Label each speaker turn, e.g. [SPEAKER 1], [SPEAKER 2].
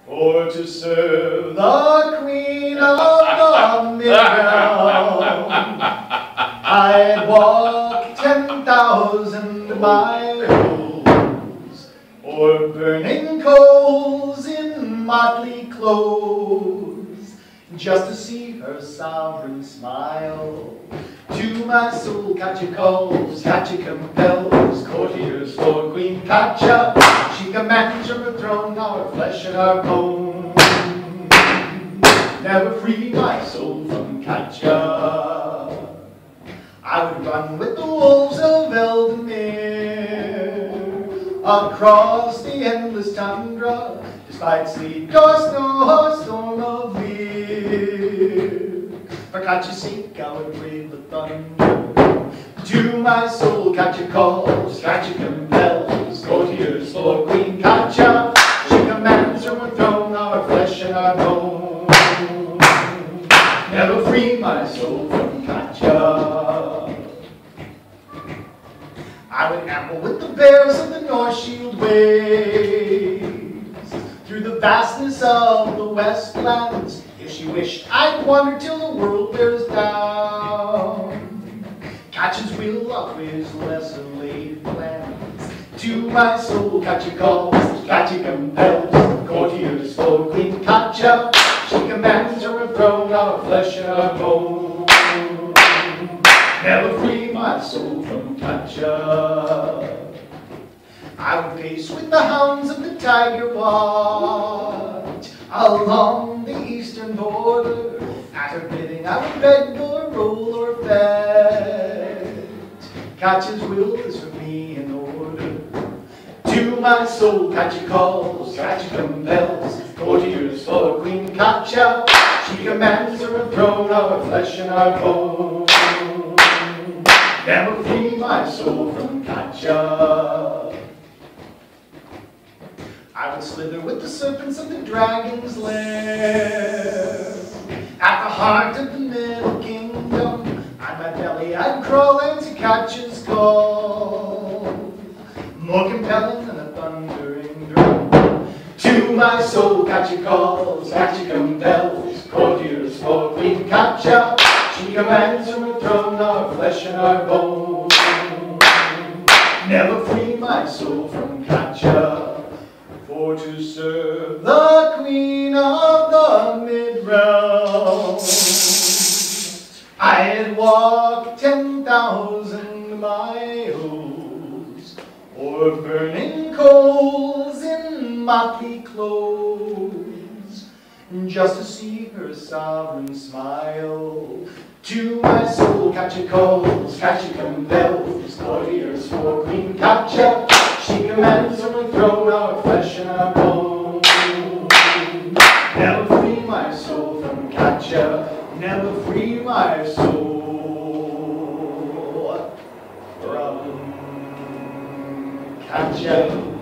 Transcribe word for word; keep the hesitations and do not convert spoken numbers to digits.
[SPEAKER 1] or to serve the Queen of the Midrealm. I'd walk ten thousand miles, or burning coals in motley clothes, just to see her sovereign smile. To my soul, Katya calls, Katya compels, courtiers for Queen Katya. She commands from her throne our flesh and our bone. Never free my soul from Katya. I would run with the wolves of Ealdormere across the endless tundra, despite sleet or snow or storm of fear. For Katya's sake, I would brave the thunder. To my soul, Katya calls, Katya compels, courtiers for Queen Katya. She commands from her throne our flesh and our bone. Never free my soul from Katya. I would amble with the bears of the Northshield waves, through the vastness of the westlands. If she wished, I'd wander till the world bears down. Katya's will always lessen laid plans. To my soul, Katya calls, Katya compels, courtiers for Queen Katya. She commands from her throne our flesh and our bone. Never free my soul from Katya. I would pace with the hounds of the tiger watch along the eastern border. At her bidding I would beg or roll or fetch. Katya's will is for me in order. To my soul, Katya calls, Katya compels, courtiers for Queen Katya. She commands from her throne our flesh and our bone. Never free my soul from Katya. I would slither with the serpents of the dragon's lair. At the heart of the middle kingdom, on my belly I'd crawl into Katya's call, more compelling than a thundering drum. To my soul, Katya calls, Katya compels, courtiers for Queen Katya. She commands from her throne our flesh and our bone. Never free my soul from Katya. For to serve the Queen of the Midrealm, I'd walk ten thousand miles, or burning coals in motley clothes, just to see her sovereign smile. To my soul, Katya calls, Katya compels, courtiers for Queen Katya. She commands from her throne our flesh and our bone. Never free my soul from Katya. Never free my soul from Katya.